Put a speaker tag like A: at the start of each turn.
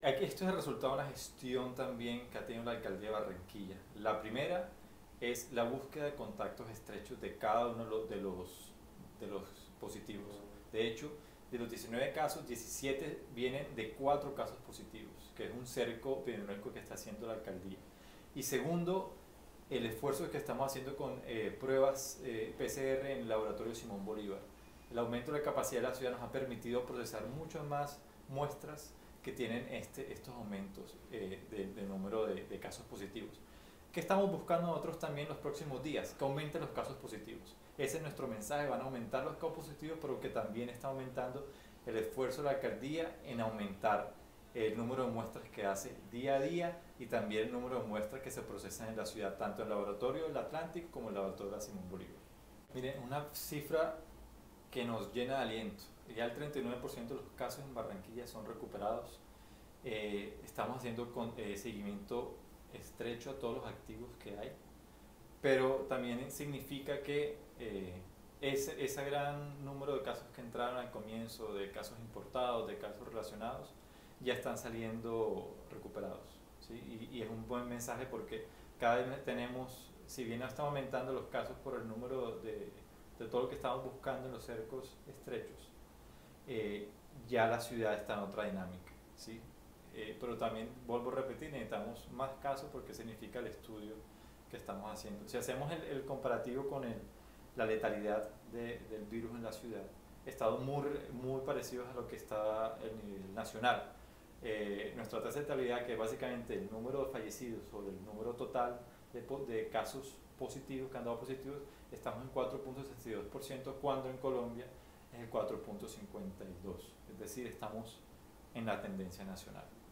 A: Esto es el resultado de una gestión también que ha tenido la alcaldía de Barranquilla. La primera es la búsqueda de contactos estrechos de cada uno de los positivos. De hecho, de los 19 casos, 17 vienen de 4 casos positivos, que es un cerco epidemiológico que está haciendo la alcaldía. Y segundo, el esfuerzo que estamos haciendo con pruebas PCR en el laboratorio Simón Bolívar. El aumento de la capacidad de la ciudad nos ha permitido procesar muchas más muestras que tienen estos aumentos de número de casos positivos. ¿Qué estamos buscando nosotros también los próximos días? Que aumenten los casos positivos. Ese es nuestro mensaje, van a aumentar los casos positivos, pero que también está aumentando el esfuerzo de la alcaldía en aumentar el número de muestras que hace día a día y también el número de muestras que se procesan en la ciudad, tanto en el laboratorio del Atlántico como en el laboratorio de la Simón Bolívar. Miren, una cifra que nos llena de aliento. Ya el 39% de los casos en Barranquilla son recuperados. Estamos haciendo seguimiento estrecho a todos los activos que hay, pero también significa que ese gran número de casos que entraron al comienzo, de casos importados, de casos relacionados, ya están saliendo recuperados, ¿sí? Y es un buen mensaje porque cada vez tenemos, si bien están aumentando los casos por el número de todo lo que estamos buscando en los cercos estrechos, ya la ciudad está en otra dinámica, ¿sí? Pero también, vuelvo a repetir, necesitamos más casos porque significa el estudio que estamos haciendo. Si hacemos el comparativo con la letalidad del virus en la ciudad, estamos muy parecidos a lo que está el nivel nacional. Nuestra tasa de letalidad, que es básicamente el número de fallecidos sobre el número total de casos positivos, que han dado positivos, estamos en 4.62%, cuando en Colombia es el 4.52%. Es decir, estamos en la tendencia nacional.